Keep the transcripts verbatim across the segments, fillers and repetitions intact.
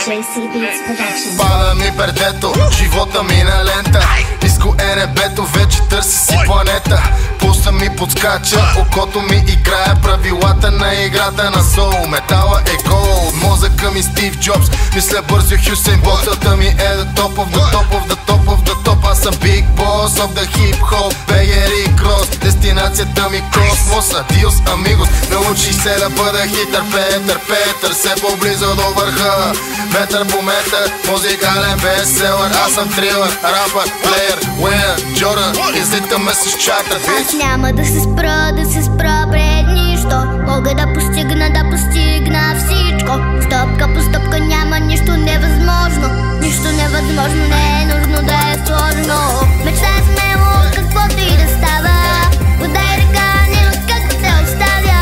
джей си Beats Production. Пада ми пердето, живота ми на лента. Ниско е небето, вече търси си планета. Пулса ми подскача, окото ми играе. Правилата на играта на соул, метала е гол. Мозъка ми Стив Джобс, мисля бързо Хюсейн Болт. Целта ми е да top of the top of the top of the top. Аз съм big boss of the hip hop, Бейери Крос. Дестинацията ми космос, адиос амигос. Научи се да бъда хитър, Петър, Петър. Се поблизо до върха, метър по метър. Музикален бестселър, аз съм трилър, рапър, плеер, уинър, Джордан. Излитаме с чатър, бич. Аз няма да се спра, да се спра пред нищо. Мога да постигна, да постигна всичко. Стъпка по стъпка, няма нищо невъзможно. Нищо невъзможно, не е нужно да е сложно. Мечтай смело, каквото и да става. Подай ръка, няма как да те оставя.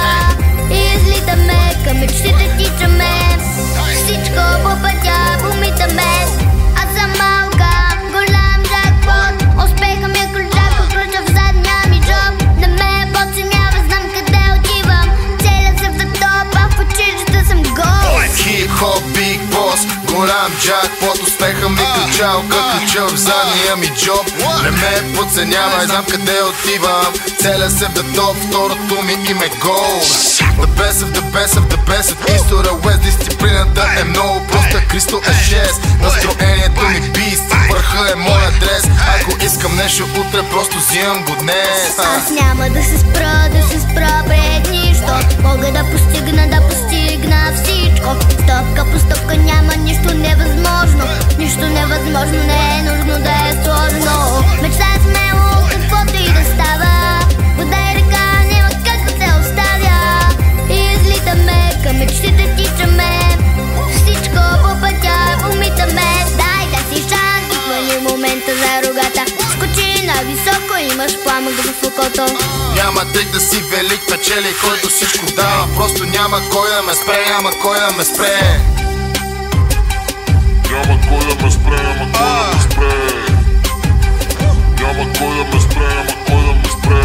И излитаме, към мечтите тичаме. Всичко по пътя помитаме. Аз съм малка, голям джакпот. Успеха ми е ключак, ключа в задния ми джоб. Не ме подценява, знам къде отивам. Целя се в топ, а в училище съм гол. Хип-хоп, биг бос, голям джакпот. Успеха ми ключал, ключа в задния ми джоб. Не ме подценявай, знам къде отивам. Целя се в топ, второто ми име гол. The best of the best of the best от East to the West. Дисциплината е много проста, Кристо е шест. Настроението ми бист, върха е мой адрес. Ако искам нещо утре, просто взимам го днес. Аз няма да се спра, да се спра пред нищо. Мога да постигна, да постигна всичко. Стъпка по стъпка, няма нищо невъзможно. Нищо невъзможно, не е нужно да е сложно. Мечтай смело, каквото и да става. Подай ръка, няма как да те оставя. И излитаме, към мечтите тичаме. Всичко по пътя помитаме. Дай да си шанс, отвали момента за рогата. Скочи нависоко, имаш пламък в окото. Няма трик да си велик, печели, който всичко дава. Просто няма кой да ме спре, няма кой да ме спре. Няма кой да ме спре, няма кой да ме спре. Няма кой да ме спре, няма кой да ме спре.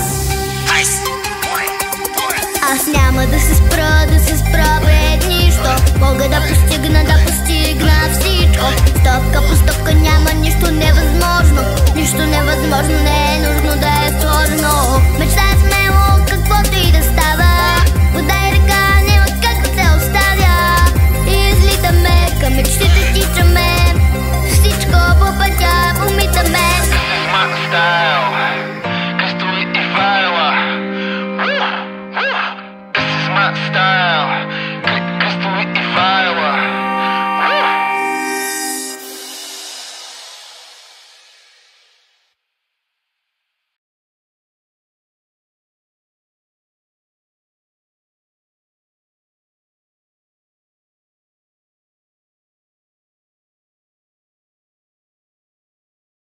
Аз няма да се спра, да се спра пред нищо. Мога да постигна, да постигна всичко. Стъпка по стъпка, няма нищо невъзможно. Нищо невъзможно, не е нужно да е сложно. Мечтай смело, каквото и да става. Подай ръка, няма как да те оставя. И излитаме, към мечтите тичаме. Всичко по пътя помитаме. Style.